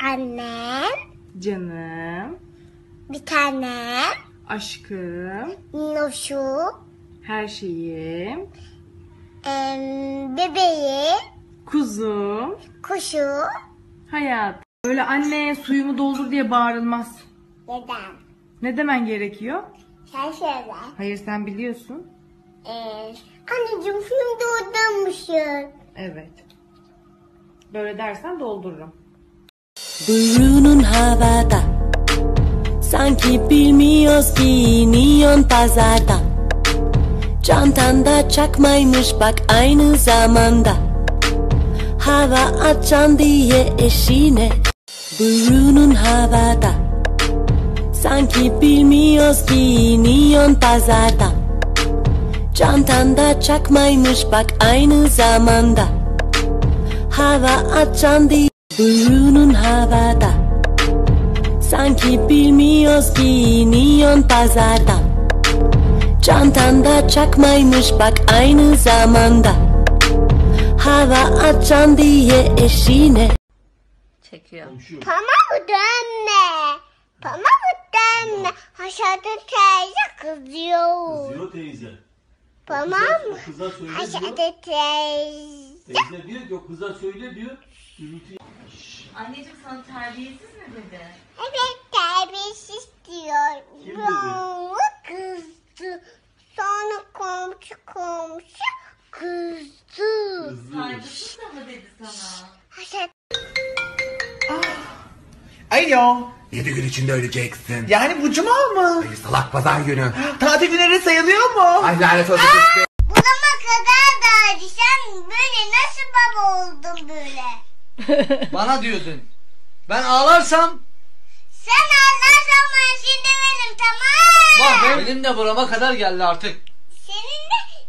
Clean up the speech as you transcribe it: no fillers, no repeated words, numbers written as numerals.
Annem. Canım. Bir tane. Aşkım. Minnoşum. Her şeyim. Bebeği. Kuzum. Kuşu. Hayatım. Öyle anne suyumu doldur diye bağırılmaz. Neden? Ne demen gerekiyor? Sen söyle. Hayır sen biliyorsun. Anneciğim film doldurmuşsun. Evet. Böyle dersen doldururum. Burnun havada, sanki bilmiyoruz ki neon pazarda. Çantanda çakmaymış bak aynı zamanda. Hava açan diye eşine. Burnun havada, sanki bilmiyoruz ki neon pazarda. Çantanda çakmaymış bak aynı zamanda. Hava açan diye. Burnun havada, sanki bilmiyoruz ki neon pazarda. Çantanda çakmaymış bak aynı zamanda. Hava açan diye eşine. Çekiyor. Pamuk dönme. Pamuk dönme. Aşağıda teyze kızıyor. Kızıyor teyze. Pamuk. Kıza söyle diyor. Aşağıda teyze. Teyze diyor ki o kıza söyle diyor. Gürültü. Anneciğim sana terbiyesiz mi dedi? Evet terbiyesiz diyor. Kim Bana kızdı. Sonra komşu kızdı. Saygısız da mı dedi sana? Aşağıda Alo. 7 gün içinde öleceksin. Yani bu cuma mı? Ay, salak pazar günü. Tatil günleri sayılıyor mu? Ay lanet olsun. bulama kadar dağıdı. Sen böyle nasıl baba oldun böyle? Bana diyordun. Ben ağlarsam Sen anlarsan ben şimdi benim tamam. bak benim de burama kadar geldi artık. Senin de